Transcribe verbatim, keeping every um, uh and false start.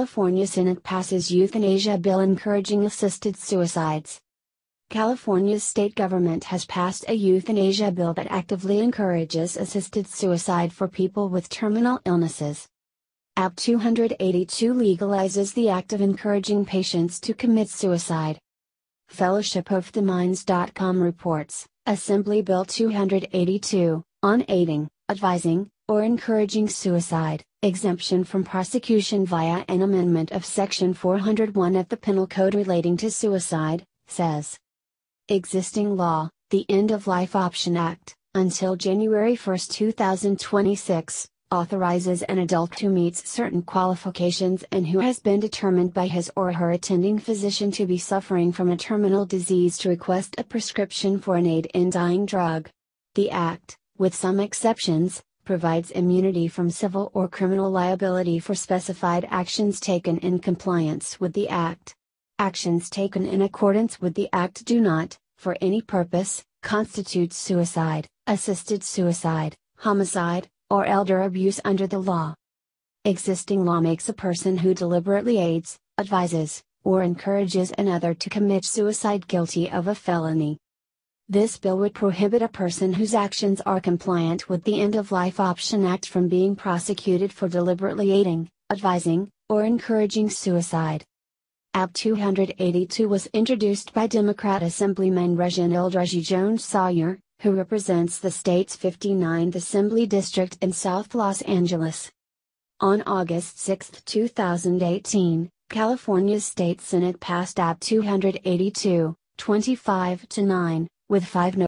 California Senate passes Euthanasia bill encouraging assisted suicides. California's state government has passed a euthanasia bill that actively encourages assisted suicide for people with terminal illnesses. A B two eighty-two legalizes the act of encouraging patients to commit suicide. Fellowship of the Minds dot com reports, Assembly Bill two eighty-two, on aiding, advising, or encouraging suicide, exemption from prosecution via an amendment of Section four oh one of the Penal Code relating to suicide, says. Existing law, the End-of-Life Option Act, until January first two thousand twenty-six, authorizes an adult who meets certain qualifications and who has been determined by his or her attending physician to be suffering from a terminal disease to request a prescription for an aid-in-dying drug. The Act, with some exceptions, provides immunity from civil or criminal liability for specified actions taken in compliance with the Act. Actions taken in accordance with the Act do not, for any purpose, constitute suicide, assisted suicide, homicide, or elder abuse under the law. Existing law makes a person who deliberately aids, advises, or encourages another to commit suicide guilty of a felony. This bill would prohibit a person whose actions are compliant with the End-of-Life Option Act from being prosecuted for deliberately aiding, advising, or encouraging suicide. A B two eighty-two was introduced by Democrat Assemblyman Reginald Reggie Jones Sawyer, who represents the state's fifty-ninth Assembly District in South Los Angeles. On August sixth two thousand eighteen, California's state Senate passed A B two eighty-two, twenty-five to nine, with five no